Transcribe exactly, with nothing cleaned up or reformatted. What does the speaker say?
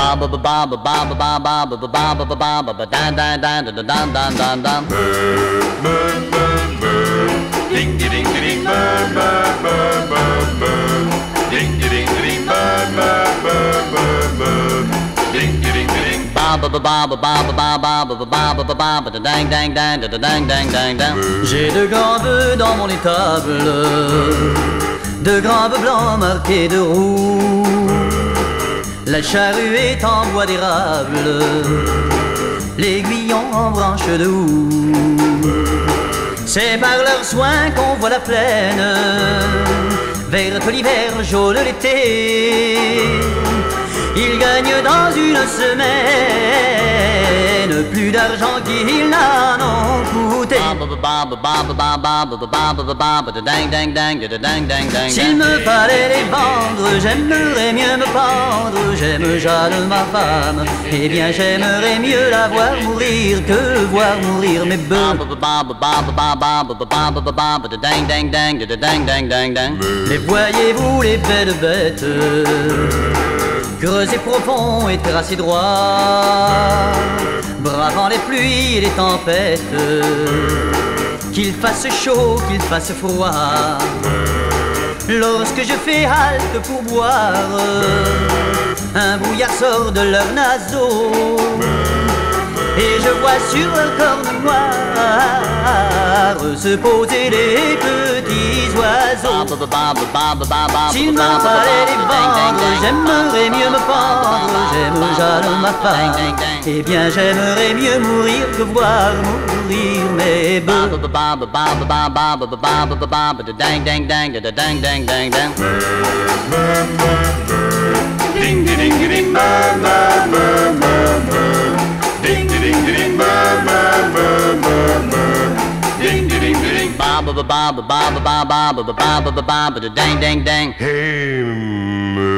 ba ba ba ba ba ba ba ba ba ba ba ba ba ba ba dan dan dan dan dan dan dan dan. Ding ding ding ding ba ba ba ba ba. Ding ding ding ba ba ba ba ba. Ding ding ding ba ba ba ba ba ba ba ba ba ba ba ba ba ba da dang dang dang da dang dang dang dang. J'ai de grands bœufs dans mon étable, de grands bœufs blancs marqués de roux. La charrue est en bois d'érable, l'aiguillon en branche de houx. C'est par leurs soins qu'on voit la plaine, verte l'hiver, jaune l'été. Ils gagnent dans une semaine plus d'argent qu'ils n'en ont coûté. S'il me fallait les vendre, j'aimerais mieux me pendre. J'aime Jeanne ma femme, eh bien j'aimerais mieux la voir mourir que voir mourir mes bœufs. Mais voyez-vous les belles bêtes, creux et profond et tracé droit, bravant les pluies et les tempêtes, qu'il fasse chaud, qu'il fasse froid. Lorsque je fais halte pour boire, un brouillard sort de leurs naseaux, et je vois sur leur corne noire se poser les petits oiseaux. S'il me fallait les vendre, j'aimerais mieux me pendre. J'aime Jeanne ma femme, eh bien j'aimerais mieux mourir que voir mourir mes bœufs. ding ding ding ba ba ba ba ba. Ding ding ding ba ba ba ba ba. Ding ding ding ba ba ba ba ba ba ba ba ba ba ba ba ba ba dang dang dang. Hey.